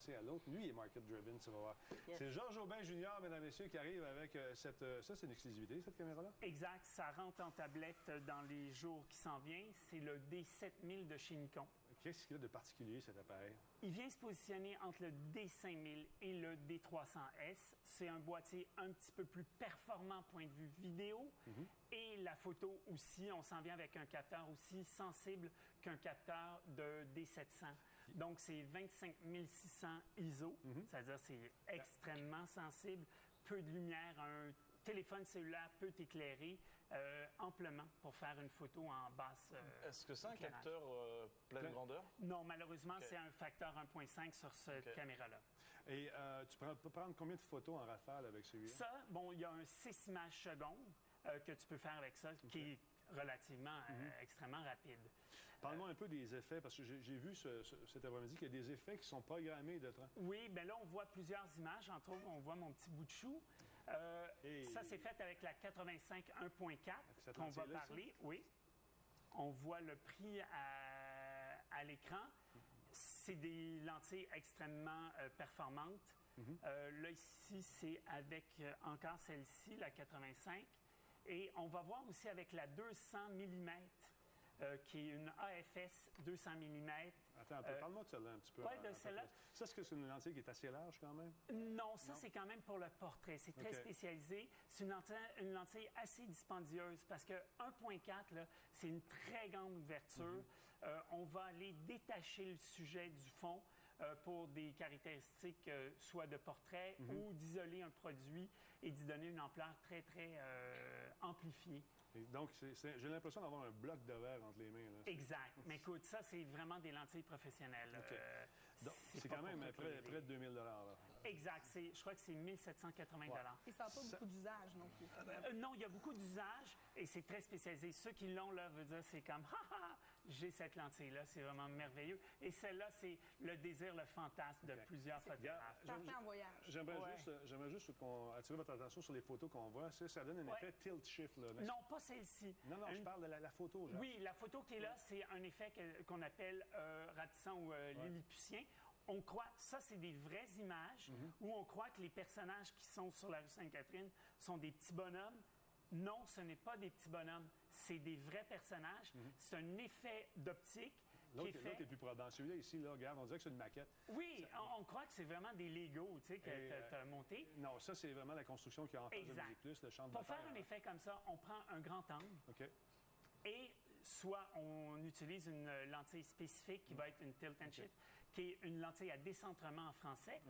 passer à l'autre. Lui, il est market-driven, tu vas voir. Yes. C'est Georges Aubin Junior, mesdames et messieurs, qui arrive avec cette... ça, c'est une exclusivité, cette caméra-là? Exact. Ça rentre en tablette dans les jours qui s'en viennent. C'est le D7000 de chez Nikon. Qu'est-ce qu'il a de particulier, cet appareil? Il vient se positionner entre le D5000 et le D300S. C'est un boîtier un petit peu plus performant point de vue vidéo. Et la photo aussi, on s'en vient avec un capteur aussi sensible qu'un capteur de D700. Donc, c'est 25600 ISO. C'est-à-dire c'est extrêmement sensible, peu de lumière, un téléphone cellulaire peut t'éclairer amplement pour faire une photo en basse Est-ce que c'est un éclairage. capteur pleine grandeur? Non, malheureusement, c'est un facteur 1.5 sur cette caméra-là. Et tu peux prendre combien de photos en rafale avec celui-là? Ça, bon, il y a un 6 images secondes que tu peux faire avec ça, qui est relativement extrêmement rapide. Parle-moi un peu des effets, parce que j'ai vu cet après-midi qu'il y a des effets qui sont programmés de temps. Oui, bien là, on voit plusieurs images. Entre autres, on voit mon petit bout de chou. Ça, c'est fait avec la 85 1.4 qu'on va parler. Oui. On voit le prix à l'écran. C'est des lentilles extrêmement performantes. Là, ici, c'est avec encore celle-ci, la 85. Et on va voir aussi avec la 200 mm, qui est une AFS 200 mm. Attends, parle-moi de celle-là un petit peu. Oui, de celle-là. Ça, est-ce que c'est une lentille qui est assez large quand même? Non, ça, c'est quand même pour le portrait. C'est très spécialisé. C'est une lentille assez dispendieuse parce que 1.4, là, c'est une très grande ouverture. On va aller détacher le sujet du fond pour des caractéristiques soit de portrait ou d'isoler un produit et d'y donner une ampleur très, très amplifiée. Et donc, j'ai l'impression d'avoir un bloc de verre entre les mains. Là. Exact. Mais écoute, ça, c'est vraiment des lentilles professionnelles. Donc, c'est quand même près de 2000 $. Exact. Je crois que c'est 1780 $. Et ça n'a pas beaucoup d'usage non plus. Non, il y a beaucoup d'usages et c'est très spécialisé. Ceux qui l'ont, là, veut dire, c'est comme, j'ai cette lentille-là, c'est vraiment merveilleux. Et celle-là, c'est le désir, le fantasme de plusieurs photographes. Parfait en voyage. J'aimerais juste attirer votre attention sur les photos qu'on voit. Ça donne un effet tilt shift. Là, non, pas celle-ci. Non, je parle de la photo. Genre. Oui, la photo qui est là, c'est un effet qu'on appelle rapetissant ou lilliputien. On croit, ça, c'est des vraies images où on croit que les personnages qui sont sur la rue Sainte-Catherine sont des petits bonhommes. Non, ce n'est pas des petits bonhommes. C'est des vrais personnages. C'est un effet d'optique qui est fait... L'autre est plus probant. Celui-là, ici, là, regarde, on dirait que c'est une maquette. Oui, on croit que c'est vraiment des Legos, tu sais, que tu as monté. Non, ça, c'est vraiment la construction qui a en face de Musique Plus, le champ de Pour faire un effet comme ça, on prend un grand angle. OK. Et soit on utilise une lentille spécifique qui va être une tilt and shift, qui est une lentille à décentrement en français,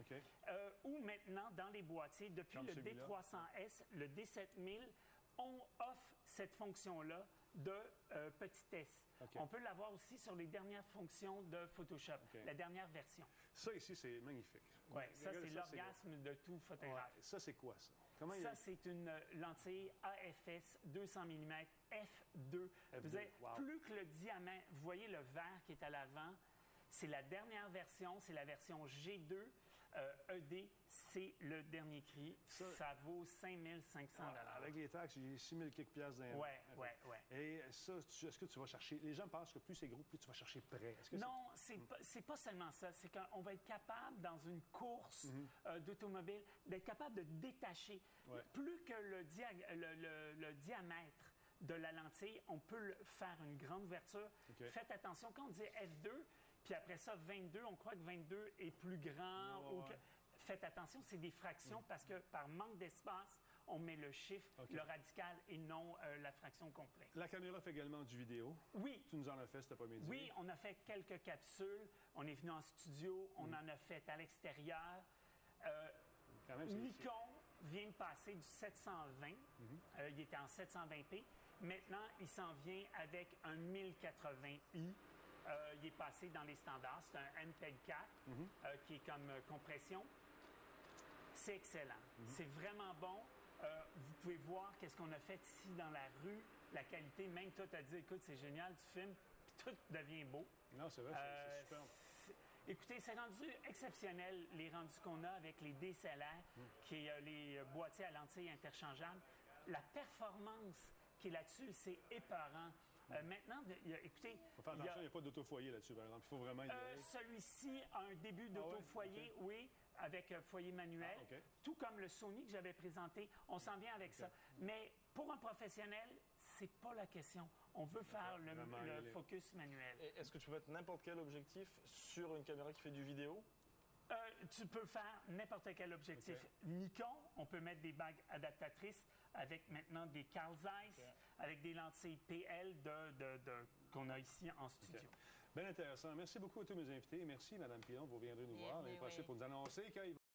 ou maintenant, dans les boîtiers, depuis comme le D300S, le D7000, on offre cette fonction-là de petitesse. On peut l'avoir aussi sur les dernières fonctions de Photoshop, la dernière version. Ça, ici, c'est magnifique. Oui, ça, c'est l'orgasme de tout photographe. Ouais. Ça, c'est quoi, ça? Ça, c'est une lentille AFS 200 mm F2. Vous avez, plus que le diamètre, vous voyez le verre qui est à l'avant, c'est la dernière version, c'est la version G2 ED, c'est le dernier cri. Ça vaut 5500 $. Avec les taxes, j'ai 6000 quelques piastres dans Oui. Et ça, est-ce que tu vas chercher... Les gens pensent que plus c'est gros, plus tu vas chercher près. Non, c'est pas seulement ça. C'est qu'on va être capable, dans une course d'automobile, d'être capable de détacher. Plus que le diamètre de la lentille, on peut faire une grande ouverture. Faites attention, quand on dit F2, puis après ça, 22, on croit que 22 est plus grand. Faites attention, c'est des fractions parce que par manque d'espace, on met le chiffre, le radical et non la fraction complète. La caméra fait également du vidéo. Oui. Tu nous en as fait cet après-midi. Oui, on a fait quelques capsules. On est venu en studio. On en a fait à l'extérieur. Nikon vient de passer du 720. Il était en 720p. Maintenant, il s'en vient avec un 1080i. Il est passé dans les standards. C'est un MPEG-4 qui est comme compression. C'est excellent. C'est vraiment bon. Vous pouvez voir qu'est-ce qu'on a fait ici dans la rue. La qualité, même toi, tu as dit, écoute, c'est génial, tu filmes, puis tout devient beau. Non, c'est vrai, c'est super. Écoutez, c'est rendu exceptionnel, les rendus qu'on a avec les DSLR, qui est les boîtiers à lentilles interchangeables. La performance qui est là-dessus, c'est épeurant. Maintenant, écoutez... Il faut faire attention, il n'y a pas d'autofoyer là-dessus, par exemple. Il faut vraiment y aller. Celui-ci a un début d'autofoyer, oui, avec foyer manuel, tout comme le Sony que j'avais présenté. On s'en vient avec ça. Mais pour un professionnel, c'est pas la question. On veut faire le focus manuel. Est-ce que tu peux mettre n'importe quel objectif sur une caméra qui fait du vidéo? Tu peux faire n'importe quel objectif. Nikon, on peut mettre des bagues adaptatrices avec maintenant des Carl Zeiss, avec des lentilles PL qu'on a ici en studio. Bien intéressant. Merci beaucoup à tous mes invités. Merci, Mme Pilon. Vous viendrez nous voir l'année prochaine pour nous annoncer qu'il